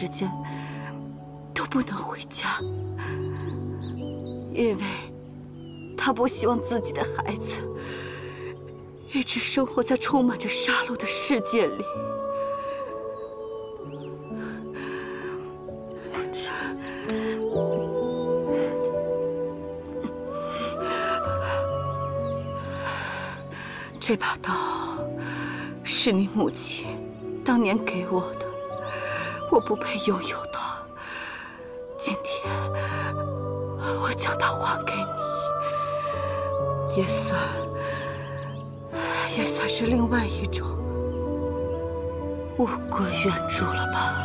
时间都不能回家，因为他不希望自己的孩子一直生活在充满着杀戮的世界里。母亲，这把刀是你母亲当年给我的，我不配拥有它。今天我将它还给你，也算是另外一种物归原主了吧。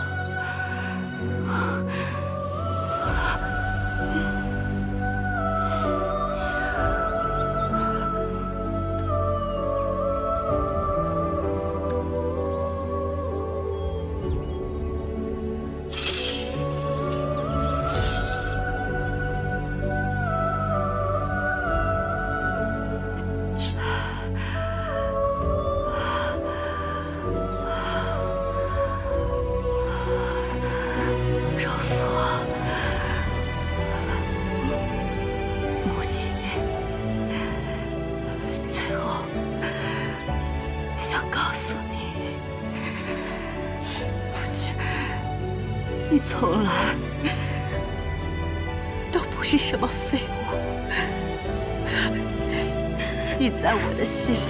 你从来都不是什么废物，你在我的心里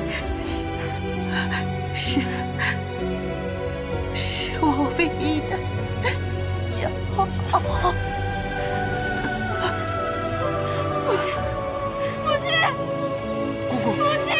是我唯一的骄傲。母亲，母亲， 姑姑， 母亲。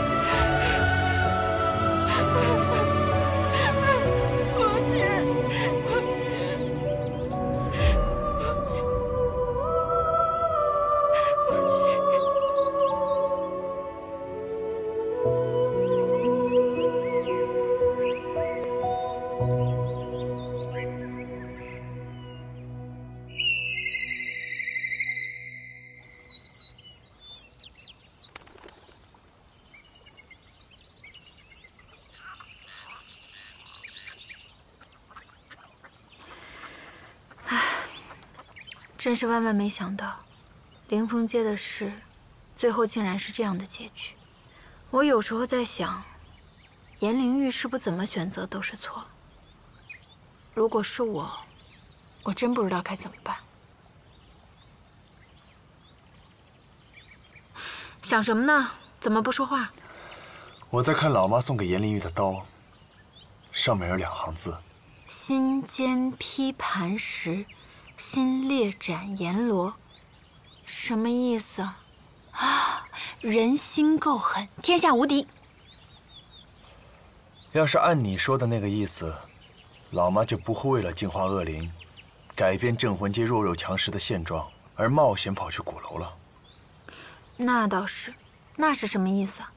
真是万万没想到，凌风街的事，最后竟然是这样的结局。我有时候在想，颜灵玉是不是怎么选择都是错。如果是我真不知道该怎么办。想什么呢？怎么不说话？ 我在看老妈送给颜灵玉的刀，上面有2行字： 心坚劈磐石。心裂斩阎罗，什么意思啊？人心够狠，天下无敌。 要是按你说的那个意思，老妈就不会为了净化恶灵，改变镇魂街弱肉强食的现状，而冒险跑去鼓楼了。 那倒是，那是什么意思啊？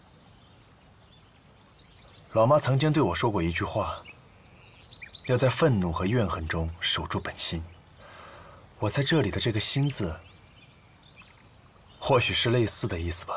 老妈曾经对我说过一句话：要在愤怒和怨恨中守住本心。我在这里的这个“心”字，或许是类似的意思吧。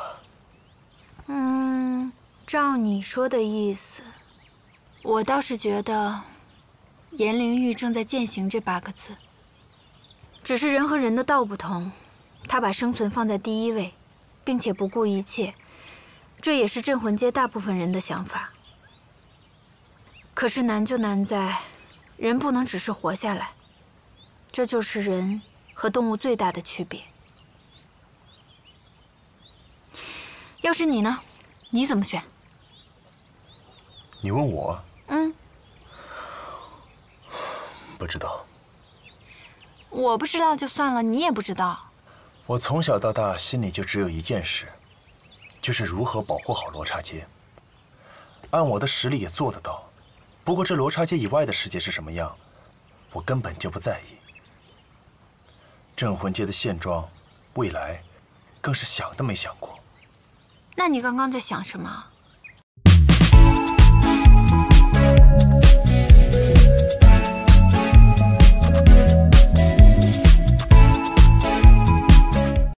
照你说的意思，我倒是觉得颜灵玉正在践行这8个字。只是人和人的道不同，他把生存放在第一位，并且不顾一切，这也是镇魂街大部分人的想法。可是难就难在，人不能只是活下来。这就是人和动物最大的区别。要是你呢？你怎么选？ 你问我？不知道。 我不知道就算了，你也不知道。 我从小到大心里就只有一件事，就是如何保护好罗刹街。按我的实力也做得到，不过这罗刹街以外的世界是什么样，我根本就不在意。镇魂街的现状，未来，更是想都没想过。 那你刚刚在想什么？